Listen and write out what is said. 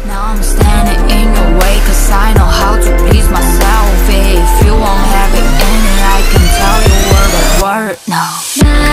Now I'm standing in your way, cause I know how to please myself. If you won't have it in it, I can tell you word by word now.